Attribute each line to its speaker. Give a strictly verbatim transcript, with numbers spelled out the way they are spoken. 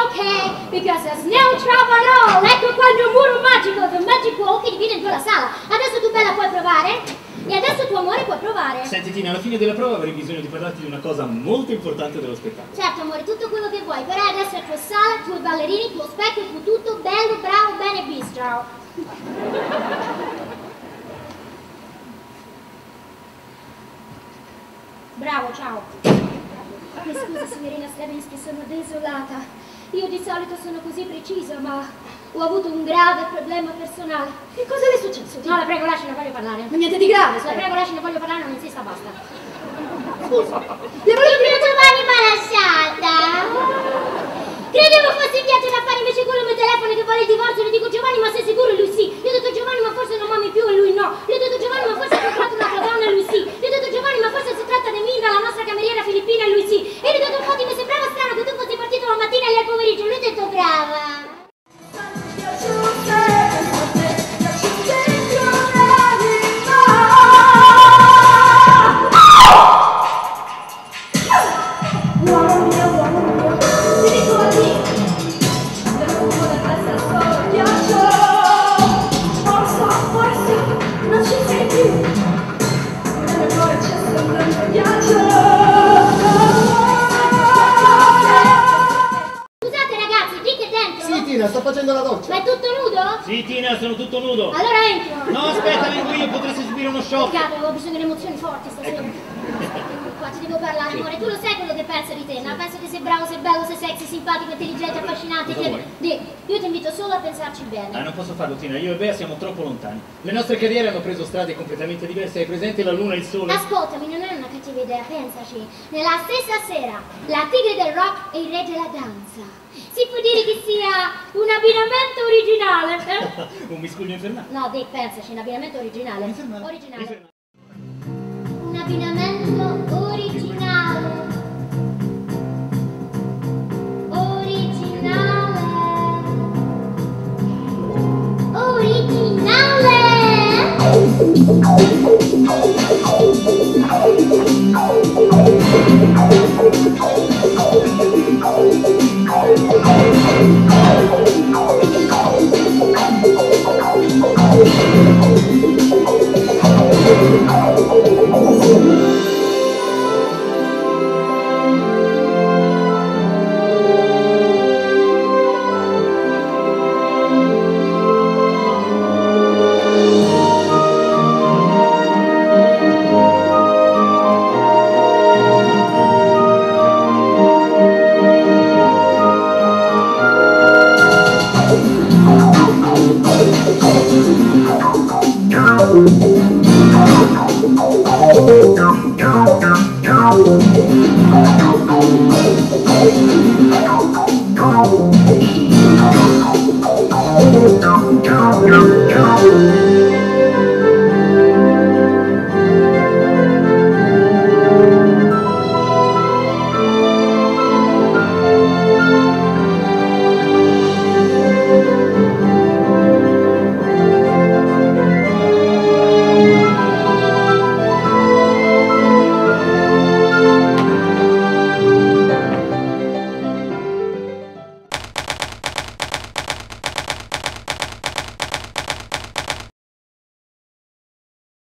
Speaker 1: okay, because there's no trouble at all. Ecco qua il mio muro magico, the magic wall che divide in due la sala. Adesso tu bella puoi provare? E adesso tuo amore puoi provare?
Speaker 2: Senti Tina, alla fine della prova avrei bisogno di parlarti di una cosa molto importante dello spettacolo.
Speaker 1: Certo amore, tutto quello che vuoi, però adesso è tua sala, tuoi ballerini, tuo specchio, tu tutto bello, bravo, bene, bistro. Bravo, ciao. Mi scusi signorina Stravinsky, sono desolata. Io di solito sono così precisa, ma ho avuto un grave problema personale.
Speaker 3: Che cosa le è successo?
Speaker 1: No, la prego, lasci, ne voglio parlare.
Speaker 3: Ma niente di grave,
Speaker 1: La prego, lasci, ne voglio parlare, non insista, basta.
Speaker 3: Scusa.
Speaker 1: Le volevo dire Giovanni, ma lasciata. Credevo fosse inviato in affari, invece quello mi telefona che vuole il divorzio. Le dico Giovanni, ma sei sicuro? Lui sì. Gli ho detto Giovanni, ma forse non m'ami più e lui no. Gli ho detto Giovanni, ma forse ha comprato un'altra donna e lui sì. Gli ho detto Giovanni, ma forse si tratta di Minda, la nostra cameriera filippina e lui sì. E gli ho detto infatti mi sembrava strano che tu fossi partito la mattina e lei al pomeriggio. Lui ha detto brava.
Speaker 4: Sto facendo la doccia.
Speaker 1: Ma è tutto nudo?
Speaker 2: Sì Tina, sono tutto nudo.
Speaker 1: Allora entro.
Speaker 2: No, aspetta, vengo io, potresti subire uno shock.
Speaker 1: Peccato, avevo bisogno di emozioni forti stasera. Qua ti devo parlare, amore. Tu lo sai quello che penso di te, no? Penso che sei bravo, sei bello, sei sexy, simpatico, intelligente, affascinante.
Speaker 2: Cosa
Speaker 1: Che...
Speaker 2: vuoi?
Speaker 1: Di, io ti invito solo a pensarci
Speaker 2: Ah,
Speaker 1: bene.
Speaker 2: non posso farlo Tina, io e Bea siamo troppo lontani. Le nostre carriere hanno preso strade completamente diverse. Hai presente la luna e il sole?
Speaker 1: Ascoltami, non è una cattiva idea, pensaci. Nella stessa sera, la tigre del rock e il re della danza. Si può dire che sia un abbinamento originale. Eh?
Speaker 2: Un miscuglio infernale.
Speaker 1: No, Dick, pensaci, un abbinamento originale.
Speaker 2: Infernale.
Speaker 1: Originale.
Speaker 2: Infernale.
Speaker 1: Un abbinamento originale. Originale. Originale.
Speaker 5: Oh,